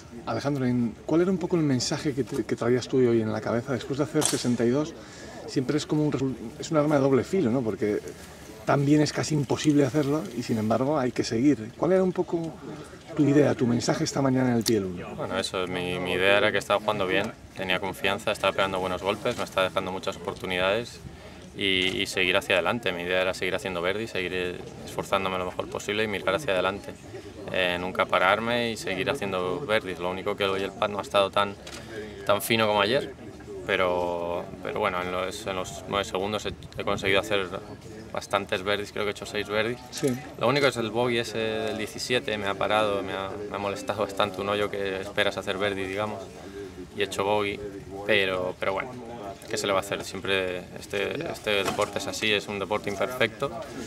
Alejandro, ¿cuál era un poco el mensaje que traías tú hoy en la cabeza después de hacer 62? Siempre es como es un arma de doble filo, ¿no? Porque también es casi imposible hacerlo y sin embargo hay que seguir. ¿Cuál era un poco tu idea, tu mensaje esta mañana en el Piel 1? Bueno, eso, mi idea era que estaba jugando bien, tenía confianza, estaba pegando buenos golpes, me estaba dejando muchas oportunidades y seguir hacia adelante. Mi idea era seguir haciendo birdie, seguir esforzándome lo mejor posible y mirar hacia adelante. Nunca pararme y seguir haciendo birdies. Lo único que hoy el pad no ha estado tan fino como ayer, pero bueno, en los 9 segundos he conseguido hacer bastantes birdies, creo que he hecho 6 birdies. Sí. Lo único es el bogey ese del 17, me ha parado, me ha molestado bastante, un hoyo que esperas hacer birdie, digamos, y he hecho bogey, pero bueno, ¿qué se le va a hacer? Siempre este deporte es así, es un deporte imperfecto,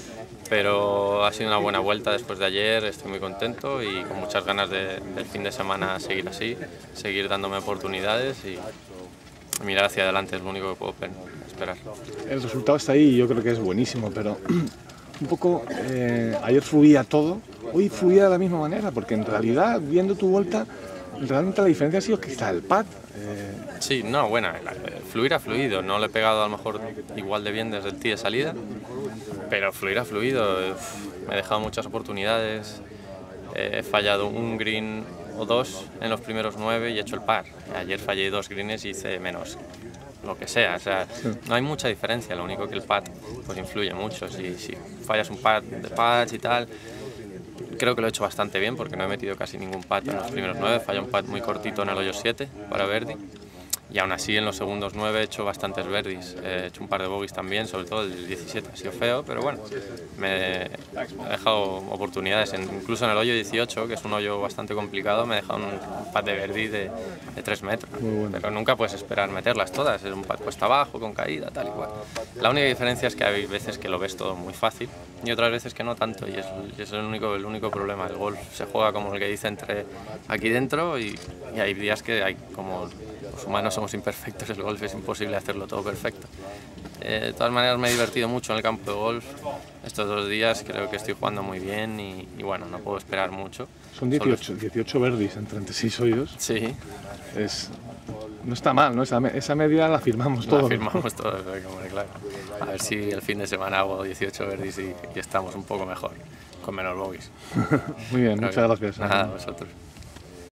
pero ha sido una buena vuelta después de ayer, estoy muy contento y con muchas ganas del fin de semana seguir así, seguir dándome oportunidades y mirar hacia adelante, es lo único que puedo esperar. El resultado está ahí y yo creo que es buenísimo, pero un poco ayer fluía todo, hoy fluía de la misma manera, porque en realidad, viendo tu vuelta, realmente la diferencia ha sido que está el pad. Sí, no, bueno, fluir ha fluido, no le he pegado a lo mejor igual de bien desde el tee de salida, pero fluir ha fluido, me he dejado muchas oportunidades, he fallado un green o dos en los primeros 9 y he hecho el par. Ayer fallé 2 greens y hice menos, lo que sea, o sea, no hay mucha diferencia, lo único que el pad pues influye mucho, si fallas un par de pads y tal. Creo que lo he hecho bastante bien porque no he metido casi ningún pat en los primeros 9, fallé un pat muy cortito en el hoyo 7 para birdie y aún así en los segundos 9 he hecho bastantes birdies, he hecho un par de bogies también, sobre todo el 17 ha sido feo, pero bueno, me he dejado oportunidades, incluso en el hoyo 18, que es un hoyo bastante complicado, me he dejado un pat de birdie de 3 metros, pero nunca puedes esperar meterlas todas, es un pat cuesta abajo, con caída, tal y cual. La única diferencia es que hay veces que lo ves todo muy fácil y otras veces que no tanto, y es el único problema. El golf se juega como el que dice entre aquí dentro y hay días que hay, como los humanos somos imperfectos, el golf es imposible hacerlo todo perfecto. De todas maneras me he divertido mucho en el campo de golf estos 2 días, creo que estoy jugando muy bien y bueno, no puedo esperar mucho. Son 18 birdies en 36 hoyos. Sí. No está mal, ¿no? Esa media la firmamos todos. La firmamos todos, claro. A ver si el fin de semana hago 18 birdies y estamos un poco mejor, con menos bogies. Muy bien, muchas gracias. Nada, a vosotros.